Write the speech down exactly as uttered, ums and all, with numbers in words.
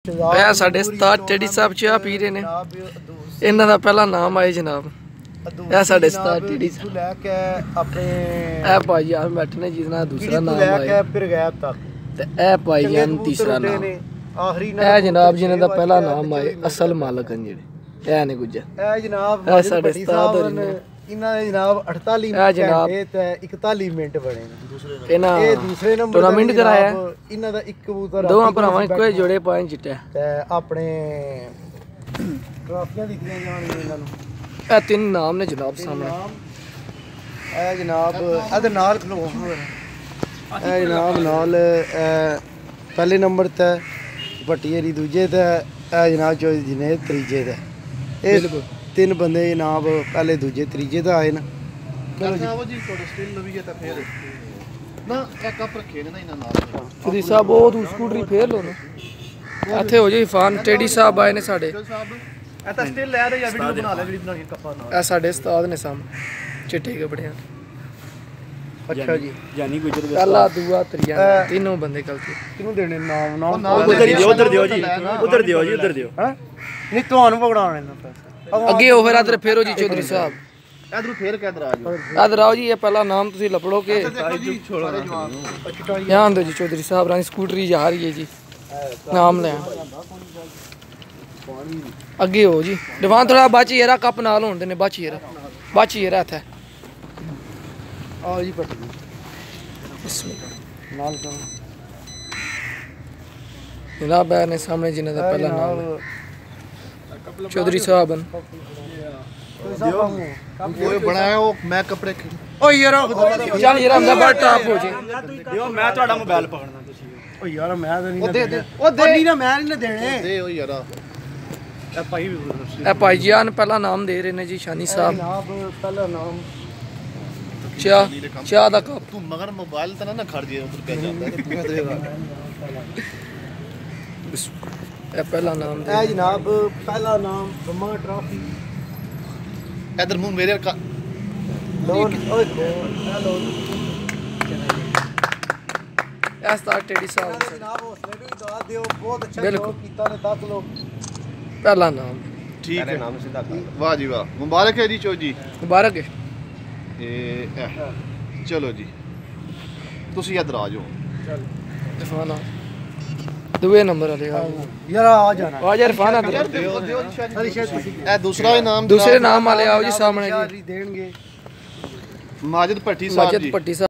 ਇਹ ਸਾਡੇ ਉਸਤਾਦ ਟੇਡੀ ਸਾਹਿਬ ਚਾਹ ਪੀ ਰਹੇ ਨੇ। ਇਹਨਾਂ ਦਾ ਪਹਿਲਾ ਨਾਮ ਆਏ ਜਨਾਬ। ਇਹ ਸਾਡੇ ਉਸਤਾਦ ਟੇਡੀ ਸਾਹਿਬ ਲੈ ਕੇ ਆਪਣੇ ਇਹ ਭਾਈ ਜਾਨ ਬੈਠੇ ਨੇ ਜਿਹਦਾ ਦੂਸਰਾ ਨਾਮ ਆਇਆ ਲੈ ਕੇ ਫਿਰ ਗਾਇਬ ਤੱਕ ਤੇ ਇਹ ਭਾਈ ਜਾਨ ਤੀਸਰਾ ਨਾਮ ਆਖਰੀ ਨਾਮ ਇਹ ਜਨਾਬ ਜਿਨ੍ਹਾਂ ਦਾ ਪਹਿਲਾ ਨਾਮ ਆਏ ਅਸਲ ਮਾਲਕ ਹਨ ਜਿਹੜੇ ਇਹ ਨੇ ਗੁੱਜਰ ਇਹ ਜਨਾਬ ਇਹ ਸਾਡੇ ਉਸਤਾਦ ਨੇ। ਇਹਨਾਂ ਦੇ ਜਨਾਬ ਅੜਤਾਲੀ ਘੰਟੇ ਤੇ ਇਕਤਾਲੀ ਮਿੰਟ ਬਣੇ ਨੇ। ਇਹਨਾਂ ਇਹ ਦੂਸਰੇ ਨੰਬਰ ਟੂਰਨਾਮੈਂਟ ਕਰਾਇਆ ਇਹਨਾਂ ਦਾ ਇੱਕ ਕਬੂਤਰ ਦੋਵਾਂ ਭਰਾਵਾਂ ਇੱਕੋ ਹੀ ਜੋੜੇ ਪਾਏ ਚਿੱਟੇ ਤੇ ਆਪਣੇ ਟਰਾਫੀਆਂ ਦਿੱਤੀਆਂ ਜਾਣਗੀਆਂ ਇਹਨਾਂ ਨੂੰ। ਇਹ ਤਿੰਨ ਨਾਮ ਨੇ ਜਨਾਬ ਸਾਹਮਣੇ। ਇਹ ਜਨਾਬ ਇਹਦੇ ਨਾਲ ਖਲੋ ਇਹ ਜਨਾਬ ਨਾਲ ਪਹਿਲੇ ਨੰਬਰ ਤੇ ਭੱਟੀਏਰੀ ਦੂਜੇ ਤੇ ਇਹ ਜਨਾਬ ਚੌਧਰੀ ਜਨੇਦ ਤੀਜੇ ਤੇ। ਇਹ ਤਿੰਨ ਬੰਦੇ ਜਨਾਬ ਪਹਿਲੇ ਦੂਜੇ ਤੀਜੇ ਤੇ ਆਏ ਨੇ। ਚਲੋ ਜੀ ਤੁਹਾਡਾ ਸਟਿਲ ਲਵੀਏ ਤਾਂ ਫੇਰ ਨਾ ਇੱਕ ਕੱਪ ਰੱਖੇ ਨੇ ਨਾ ਇਹਨਾਂ ਨਾਲ ਚੌਧਰੀ ਸਾਹਿਬ ਉਹ ਤੂੰ ਸਕੂਟਰੀ ਫੇਰ ਲੋ ਨਾ ਇੱਥੇ ਹੋ ਜੀ ਫਾਨ ਟੇਡੀ ਸਾਹਿਬ ਆਏ ਨੇ ਸਾਡੇ। ਇਹ ਤਾਂ ਸਟਿਲ ਲੈ ਦੇ ਜਾਂ ਵੀਡੀਓ ਬਣਾ ਲੈ ਜਿਹੜੀ ਬਣਾਣੀ ਕੱਪਾਂ ਨਾਲ। ਇਹ ਸਾਡੇ ਉਸਤਾਦ ਨੇ ਸਾਹਮਣੇ ਚਿੱਟੇ ਕੱਪੜਿਆਂ। ਅੱਛਾ ਜੀ ਜਾਨੀ ਗੁਜਰ ਪਹਿਲਾ ਦੂਆ ਤੀਆ ਤਿੰਨੋਂ ਬੰਦੇ ਕਲਤੇ ਕਿਹਨੂੰ ਦੇਣੇ ਨਾਮ ਨਾਮ ਉਧਰ ਦਿਓ ਉਧਰ ਦਿਓ ਜੀ ਉਧਰ ਦਿਓ ਜੀ ਉਧਰ ਦਿਓ ਹੈ ਨਹੀਂ ਤੁਹਾਨੂੰ ਪਕੜਾਉਣੇ ਨਾ ਪੈਸੇ ਅੱਗੇ ਉਹ ਫਿਰ ਇਧਰ ਫੇਰੋ ਜੀ ਚੌਧਰੀ ਸਾਹਿਬ ਇਧਰੋਂ ਫੇਰ ਕੇ ਇਧਰ ਆ ਜਾਓ ਇਧਰ ਆਓ ਜੀ। ਇਹ ਪਹਿਲਾ ਨਾਮ ਤੁਸੀਂ ਲਪੜੋ ਕੇ ਧਿਆਨ ਦਿਓ ਜੀ ਚੌਧਰੀ ਸਾਹਿਬ ਰਾਣੀ ਸਕੂਟਰੀ ਜਾ ਰਹੀ ਹੈ ਜੀ ਨਾਮ ਲੈ ਅੱਗੇ ਹੋ ਜੀ ਦੀਵਾਨ ਥੋੜਾ ਬਾਚੀ ਯਾਰਾ ਕੱਪ ਨਾਲ ਹੋਣ ਦੇ ਨੇ ਬਾਚੀ ਯਾਰਾ ਬਾਚੀ ਯਾਰਾ ਇੱਥੇ ਆਓ ਜੀ ਪੱਟੀ ਨਾਲ ਕਰੋ ਜਨਾਬ ਨੇ ਸਾਹਮਣੇ ਜਿਨ੍ਹਾਂ ਦਾ ਪਹਿਲਾ ਨਾਮ ਚੌਧਰੀ ਸਾਹਿਬ ਹਨ। ਉਹ ਬਣਾਇਆ ਉਹ ਮੈਂ ਕੱਪੜੇ ਓ ਯਾਰ ਚੱਲ ਯਾਰ ਅੰਦਰ ਬਾਹਰ ਟਾਪ ਹੋ ਜੀ ਦਿਓ ਮੈਂ ਤੁਹਾਡਾ ਮੋਬਾਈਲ ਪਕੜਨਾ ਤੁਸੀਂ ਓ ਯਾਰ ਮੈਂ ਤਾਂ ਨਹੀਂ ਉਹ ਦੇ ਦੇ ਉਹ ਦੇ ਨਾ ਮੈਂ ਨਹੀਂ ਦੇਣੇ ਦੇ ਓ ਯਾਰ ਇਹ ਭਾਈ ਇਹ ਭਾਈ ਜੀ ਆਨ ਪਹਿਲਾ ਨਾਮ ਦੇ ਰਹੇ ਨੇ ਜੀ ਸ਼ਾਨੀ ਸਾਹਿਬ ਜਨਾਬ ਪਹਿਲਾ ਨਾਮ ਚਾਹ ਚਾਹ ਦਾ ਕੱਪ ਤੂੰ ਮਗਰ ਮੋਬਾਈਲ ਤਾਂ ਨਾ ਖੜ ਜੇ ਉਧਰ ਪੈ ਜਾਂਦਾ ਇਹ ਪਹਿਲਾ ਨਾਮ ਇਹ ਜਨਾਬ ਪਹਿਲਾ ਨਾਮ ਬਮਾ ਟਰਾਫੀ ਇਧਰ ਮੂੰਹ ਮੇਰੇ ਕਾ ਲੋਨ ਓਏ ਹੈਲੋ ਇਸ ਤਾਂ ਟੇਡੀ ਸਾਹਿਬ ਜਨਾਬ ਹੌਸਲੇ ਵੀ ਦਾਤ ਦਿਓ ਬਹੁਤ ਅੱਛਾ ਜੋਬ ਕੀਤਾ ਨੇ ਦਸ ਲੋਕ ਪਹਿਲਾ ਨਾਮ ਠੀਕ ਹੈ ਨਾਮ ਸਿੱਧਾ ਕਰ ਵਾਹ ਜੀ ਵਾਹ ਮੁਬਾਰਕ ਹੈ ਜੀ ਚੌਜੀ ਮੁਬਾਰਕ ਹੈ ਇਹ ਚਲੋ ਜੀ ਤੁਸੀਂ ਇਧਰ ਆ ਜਾਓ ਚਲ ਇਰਫਾਨ ਦੂਏ ਨੰਬਰ ਵਾਲੇ ਯਾਰ ਆ ਜਾਣਾ ਆ ਯਾਰ ਇਰਫਾਨ ਆ ਇਹ ਦੂਸਰਾ ਇਨਾਮ ਦੂਸਰੇ ਨਾਮ ਵਾਲੇ ਆਓ ਜੀ ਸਾਹਮਣੇ ਜੀ ਦੇਣਗੇ ਮਾਜਿਦ ਭੱਟੀ ਸਾਹਿਬ ਜੀ ਮਾਜਿਦ ਭੱਟੀ ਸਾਹਿਬ।